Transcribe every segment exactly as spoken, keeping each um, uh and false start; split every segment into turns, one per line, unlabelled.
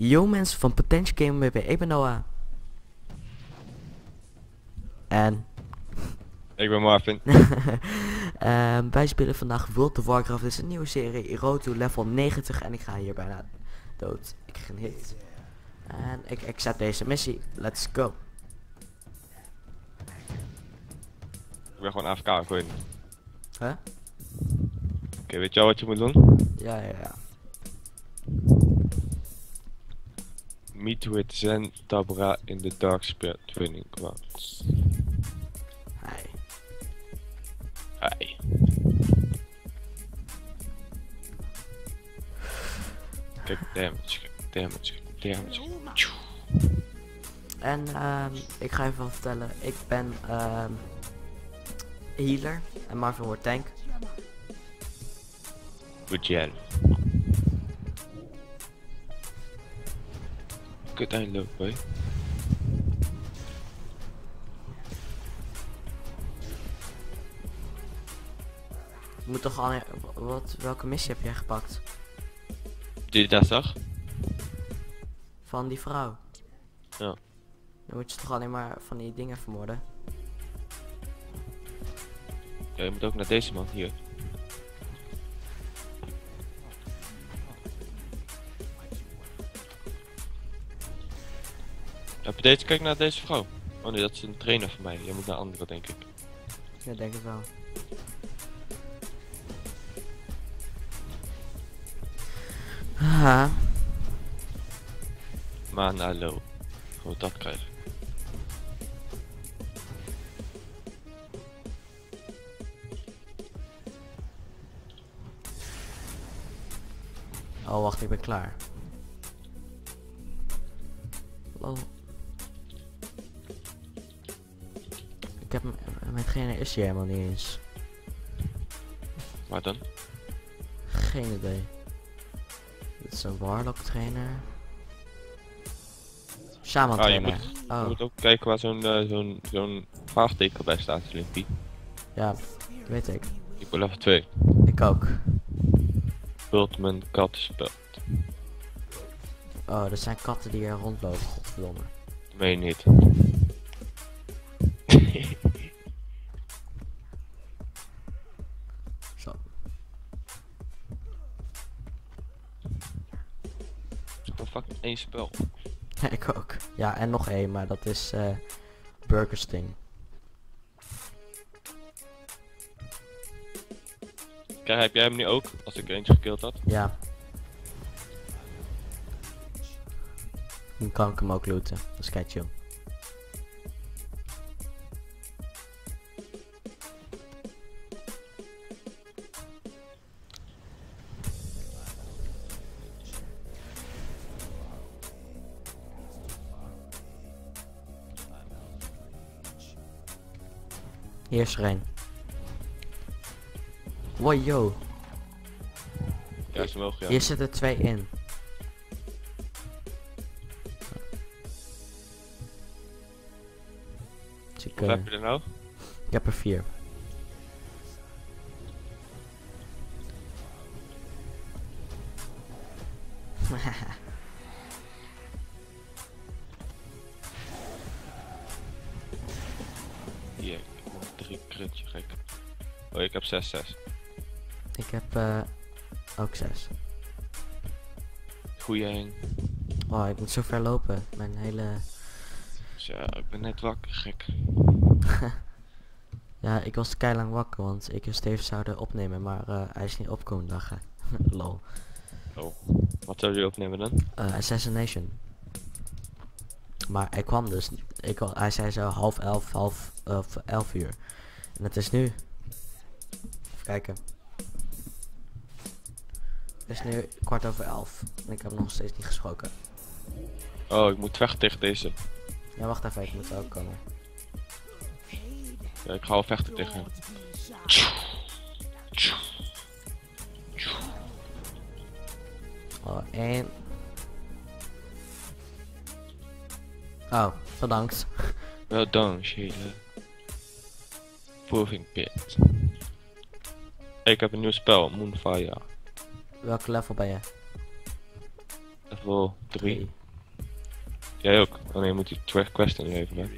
Yo mensen van Potential Gamer B B, ik ben Noah. En...
Ik ben Marvin.
um, wij spelen vandaag World of Warcraft. Dit is een nieuwe serie, Road to level negentig. En ik ga hier bijna dood. Ik krijg een hit. En ik accept deze missie. Let's go.
Ik ben gewoon A F K, ik weet niet.
Huh?
Oké, okay, weet je al wat je moet doen?
Ja, ja, ja.
Meet with Zen Tabra in the Dark Spirit Training Grounds.
Hi.
Hi. Kijk, damage, kijk, damage, kijk, damage.
En um, ik ga even wat vertellen. Ik ben um, healer en Marvin wordt tank.
Goed jij. Kut eindlopen, hé.
Je moet toch al... Wat, welke missie heb jij gepakt?
Die dat zag?
Van die vrouw.
Ja.
Dan moet je toch alleen maar van die dingen vermoorden.
Ja, je moet ook naar deze man, hier. Heb je deze? Kijk naar deze vrouw. Oh nee, dat is een trainer van mij. Jij moet naar andere, denk ik.
Ja, denk het wel. Haha.
Maar hallo. Gewoon dat krijgen.
Oh, wacht, ik ben klaar. Hallo. Ik heb metgene is hier helemaal niet eens.
Waar dan?
Geen idee. Dit is een Warlock trainer. Shaman
Ah, je
trainer.
moet, je
Oh,
moet ook kijken waar zo'n uh, zo'n zo'n vraagteken bij staat, Slimpy.
ja, weet ik.
Ik ben level twee.
Ik ook.
Bultman kattenspel.
Oh, er zijn katten die hier rondlopen, godverdomme.
Meen je niet.
Zo.
Oh fuck, één spel.
Ja, ik ook. Ja, en nog één, maar dat is uh, Burger Sting.
Kijk, heb jij hem nu ook? Als ik er eentje gekild had.
Ja. Dan kan ik hem ook looten. Dat is kei chill. Hier is er een. Wow, yo.
Ja, ze mogen ja.
Hier zitten twee in. Dus ik,
Wat
uh,
heb je er nou?
ik heb er vier.
Hier, ik heb nog drie krutje gek. Oh, ik heb zes, zes.
Ik heb uh, ook zes.
Goeie heen.
Oh, ik moet zo ver lopen. Mijn hele...
Ja, ik ben net wakker, gek.
Ja, ik was keilang wakker, want ik en Steve zouden opnemen, maar uh, hij is niet opkomen dagen. Lol.
Oh. Wat zou je opnemen dan?
Uh, Assassination. Maar hij kwam dus, ik, al- hij zei zo half elf, half of elf uur. En het is nu. Even kijken. Het is nu kwart over elf. En ik heb nog steeds niet gesproken.
Oh, ik moet vechten tegen deze.
Ja, wacht even, ik moet ook komen.
Ja, ik ga al vechten tegen hem.
Oh, één. Oh, bedankt.
Wel done, Sheila. Proving Pit. Ik heb een nieuw spel, Moonfire.
Welke level ben je?
Level drie.
Drie.
Jij ook. Oh nee, je moet die track question even, hè.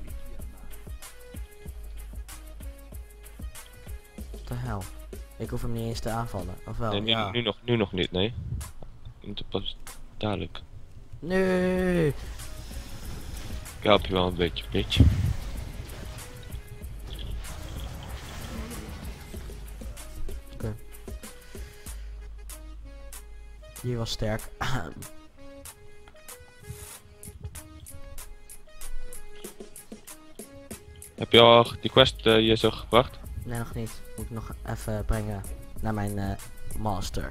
What the hell? Ik hoef hem niet eens te aanvallen, of wel?
Nee, nu,
Ja.
nu, nog, nu nog niet, nee. Je moet het pas dadelijk.
Nee.
Ik help je wel een beetje, beetje.
Oké. Die was sterk.
Heb je al die quest uh, hier zo gebracht?
Nee, nog niet. Moet ik nog even brengen naar mijn uh, master.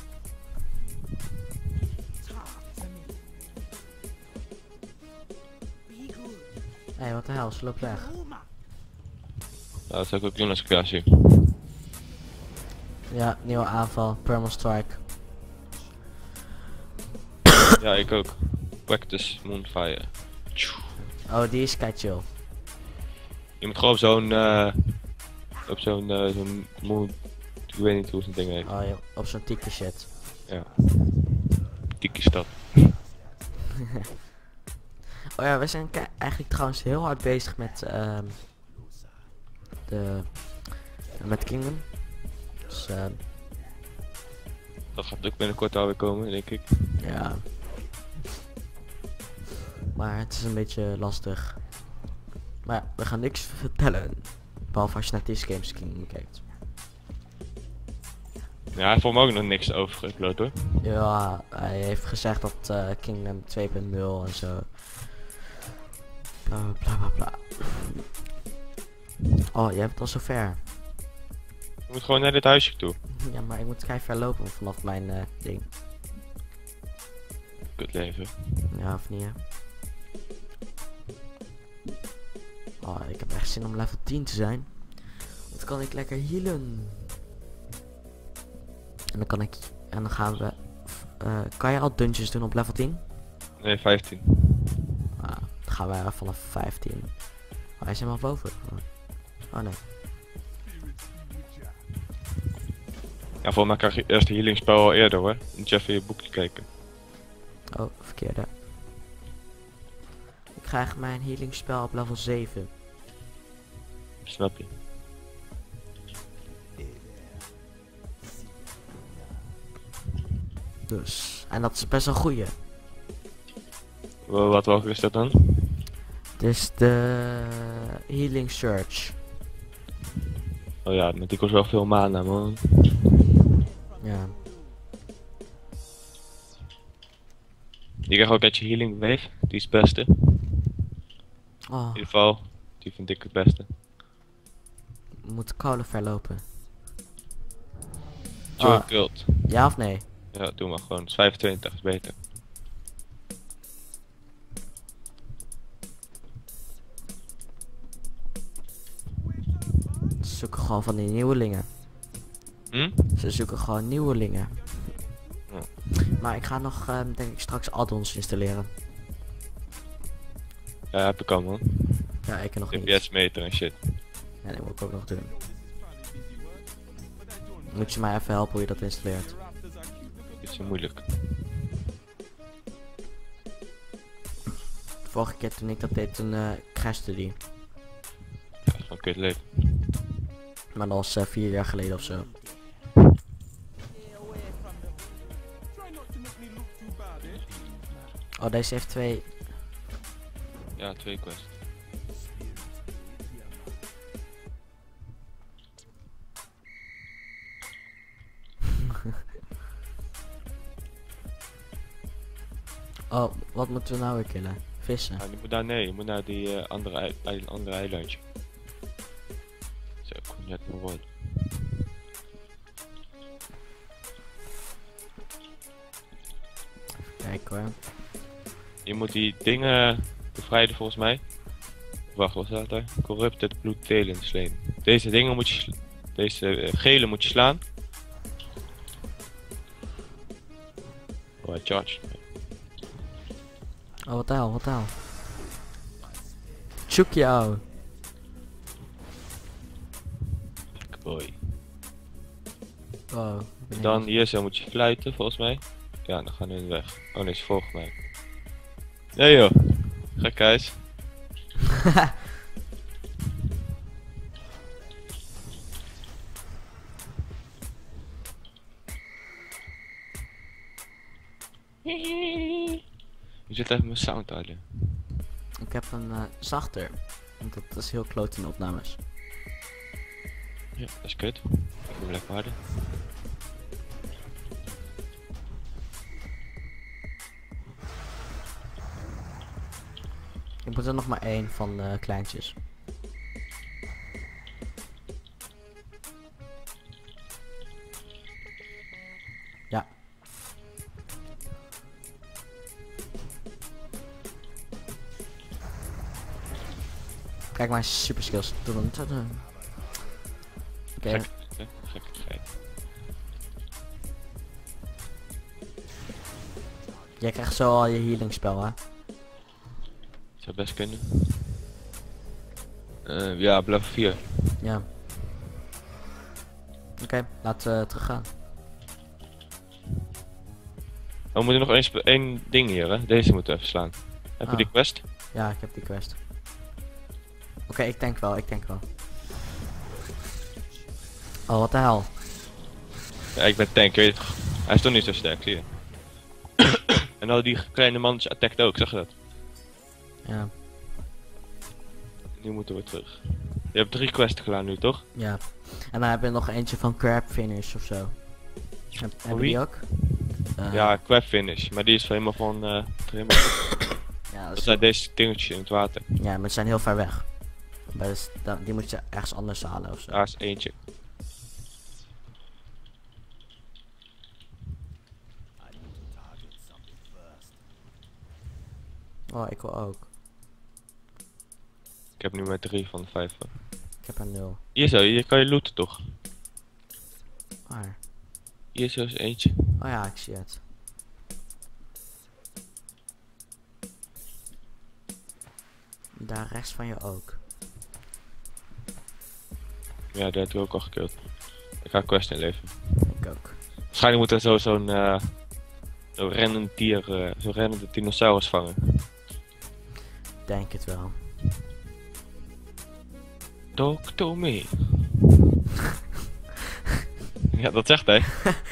Hé, hey, wat de hel, ze loopt weg.
Nou, dat zou ik ook doen als ik jou zie.
Ja, nieuwe aanval, Permal Strike.
Ja, ik ook. Practice Moonfire.
Oh, die is kei chill.
Je moet gewoon op zo'n, uh, op zo'n, uh, zo'n moon, ik weet niet hoe zo'n ding heet.
Oh, ja, op zo'n tiki shit.
Ja. Tiki stad.
Oh ja, we zijn eigenlijk trouwens heel hard bezig met um, de met Kingdom. Dus uh,
Dat gaat ook binnenkort alweer komen, denk ik.
ja. Maar het is een beetje lastig. Maar ja, we gaan niks vertellen. Behalve als je naar This Games Kingdom kijkt.
Ja, hij vond me ook nog niks over geüpload hoor.
Ja, hij heeft gezegd dat uh, Kingdom twee punt nul en zo. Bla bla bla bla. Oh, jij bent al zo ver.
Je moet gewoon naar dit huisje toe.
Ja, maar ik moet kei ver lopen vanaf mijn uh, ding.
Kut leven.
Ja, of niet hè? Oh, ik heb echt zin om level tien te zijn. Dan kan ik lekker healen. En dan kan ik... En dan gaan we... Uh, kan je al dungeons doen op level tien?
Nee, vijftien.
Ah, dan gaan we vanaf vijftien. Oh, hij is helemaal boven. Oh nee.
Ja, volgens mij krijg je eerst de healing spel al eerder hoor. Moet je even in je boekje kijken.
Oh, verkeerde. Ik krijg mijn healing spel op level zeven.
Snap je?
Dus. En dat is best een goeie.
Wa- Wat welke is dat dan?
Dus de healing surge.
Oh ja, maar die kost wel veel mana man.
Ja.
Je krijgt ook uit je healing wave. Die is het beste.
Oh,
In ieder geval, die vind ik het beste.
moet kolen verlopen.
Join
Ah.
Cult.
Ja of nee?
Ja, doe maar gewoon. Het is vijfentwintig, is beter.
Ze zoeken gewoon van die nieuwelingen.
Hm?
Ze zoeken gewoon nieuwelingen.
Ja.
Maar ik ga nog, um, denk ik, straks add-ons installeren.
Ja, heb ik al man.
Ja, ik nog niet.
F P S meter en shit.
Ja, dat moet ik ook nog doen. Moet je mij even helpen hoe je dat installeert?
Dit is zo moeilijk.
De vorige keer toen ik dat deed, toen uh, crashte die.
Ja, gewoon kut leven.
Maar dat was uh, vier jaar geleden of zo. Oh, deze heeft twee.
Ja, twee quests.
Oh, wat moeten we nou weer killen? Vissen.
Ja, je moet daar, nee, je moet naar die uh, andere, ei, ei, andere eilandje. Zo, ik kon net mijn woord.
Kijk hoor.
Je moet die dingen bevrijden volgens mij. Wacht, wat staat daar? Corrupted Blood Talent Slain. Deze dingen moet je sla- deze uh, gele moet je slaan. Oh, hij charged.
Oh, wat de hel, wat de hel. Choek jou.
Boy.
Oh, ik ben
Dan
heel-
hier zo moet je fluiten volgens mij. Ja, dan gaan we in de weg. Oh nee, ze volgen mij. Nee joh. Gekhuis. Je zit even mijn sound uit.
Ik heb een uh, zachter. Want dat is heel kloot in opnames.
Ja, dat is kut. Ik moet lekker harder.
Ik moet er nog maar één van de kleintjes. Ja. Kijk mijn super skills. Oké. Okay.
Gek, gek, gek, gek.
Jij krijgt zo al je healing spel, hè?
Zou best kunnen. Uh, ja, blijf vier.
Ja. Oké, okay, laten we terug gaan.
Oh, we moeten nog eens één ding hier, hè? Deze moeten we even slaan. Heb je
Ah.
die quest?
Ja, ik heb die quest. Oké, okay, ik denk wel, ik denk wel. Oh, wat de hel.
Ja, ik ben tank, weet je toch? Hij is toch niet zo sterk, zie je. En al die kleine mannetjes attacked ook, zag je dat?
Ja.
Nu moeten we terug. Je hebt drie quests gedaan nu, toch?
Ja. En dan heb je nog eentje van crab finish of zo. Heb, heb je die ook? Uh,
Ja, crab finish, maar die is helemaal van uh, helemaal...
ja, dat
dat zijn deze dingetjes in het water.
Ja, maar ze zijn heel ver weg. Maar dus, dat, die moet je ergens anders halen of zo.
Daar is eentje.
Oh, ik wil ook.
Ik heb nu maar drie van de vijf.
Ik heb er nul.
Hier zo, hier kan je looten toch?
Waar?
Hier zo is eentje.
Oh ja, ik zie het. Daar rechts van je ook.
Ja, die heb ik ook al gekild. Ik ga quest inleveren.
Ik ook.
Waarschijnlijk moet er zo zo'n uh, zo rennend dier, uh, zo'n rennende dinosaurus vangen.
Denk het wel.
Talk to me. Ja, dat zegt hij.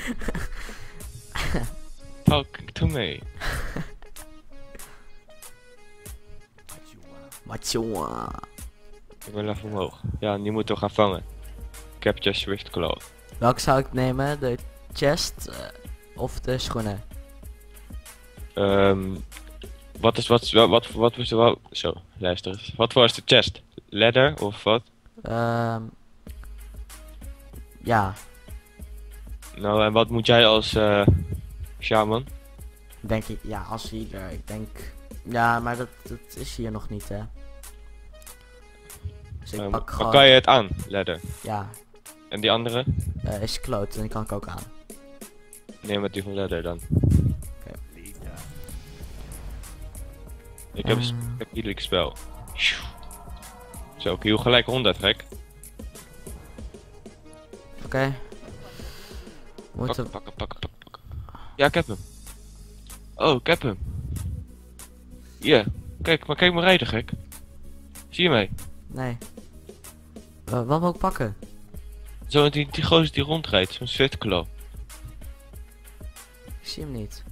Talk to me.
Machoa.
Ik wil even omhoog. Ja, en die moeten we gaan vangen. Capture Swift Claw.
Welke zou ik nemen? De chest uh, of de schoenen?
Um, wat is wat, wat, wat, wat was de wel. Zo, luister eens. Wat was de chest? Leather of wat?
Um, ja.
Nou, en wat moet jij als uh, shaman?
Denk ik, ja, als healer. Ik denk. Ja, maar dat, dat is hier nog niet, hè. Dus ik
Um,
pak
maar
gewoon.
kan je het aan, leather?
Ja,
En die andere?
uh, is kloot en die kan ik ook aan.
Neem met die van leather dan.
Oké.
Ik heb
Uh.
een ik heb ieder spel. Zo, ik hiel gelijk honderd, gek.
Oké. Okay.
Pakken,
Moeten...
pakken, pakken, pakken, pakken. Ja, ik heb hem. Oh, ik heb hem. Hier, kijk, maar kijk maar rijden, gek. Zie je mij?
Nee. Uh, wat wil ik pakken?
Zo, die, die gozer die rondrijdt, zo'n Swiftclaw.
Ik zie hem niet.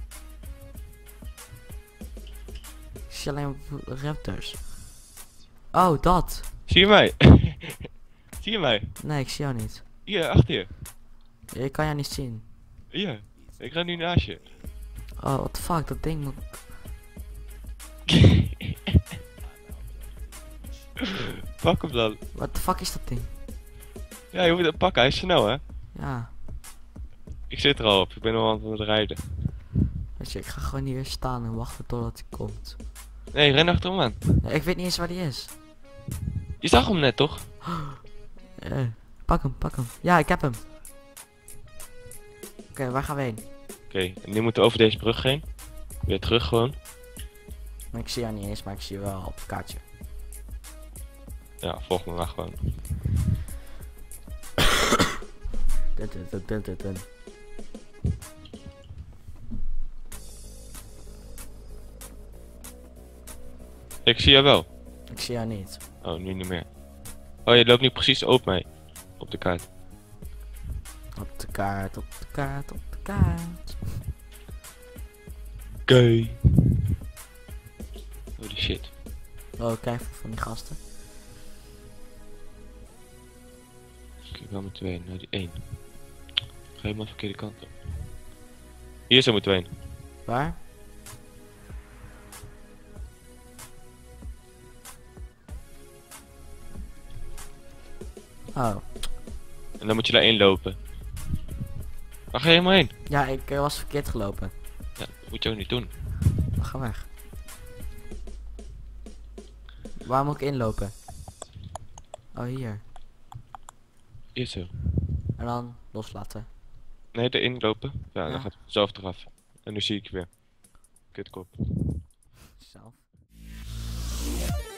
Ik zie alleen raptors. Oh, dat.
Zie je mij? Zie je mij?
Nee, ik zie jou niet.
Hier, achter je.
Ik kan jou niet zien.
Hier, ik ga nu naast je.
Oh, what the fuck, dat ding moet...
Pak hem dan.
What the fuck is dat ding?
Ja, je moet hem pakken, hij is snel, hè?
Ja.
Ik zit er al op, ik ben al aan het rijden.
Weet je, ik ga gewoon hier staan en wachten totdat hij komt.
Nee, ren achter hem aan.
Nee, ik weet niet eens waar die is.
Je zag hem net, toch?
Uh, pak hem, pak hem. Ja, ik heb hem. Oké, okay, waar gaan we heen?
Oké, okay, en nu moeten we over deze brug heen. Weer terug gewoon.
Maar ik zie jou niet eens, maar ik zie je wel op het kaartje.
Ja, volg me maar gewoon.
dun, dun, dun, dun, dun.
Ik zie jou wel.
Ik zie jou niet.
Oh, nu niet meer. Oh, je loopt nu precies op mij. Op de kaart.
Op de kaart, op de kaart, op de kaart.
Oké. Holy shit.
Oh, kijk van die gasten.
Oké, waar moeten we heen? Naar die één. Ga helemaal de verkeerde kant op. Hier zo moeten we heen.
Waar? Oh.
En dan moet je daarin lopen. Waar ga je helemaal heen?
Ja, ik eh, was verkeerd gelopen.
Ja, dat moet je ook niet doen.
Dan ga weg. Waar moet ik inlopen? Oh, hier.
Hier zo.
En dan loslaten.
Nee, erin lopen. Ja,
Ja.
dan gaat het zelf eraf. En nu zie ik je weer. Kutkop.
Zelf.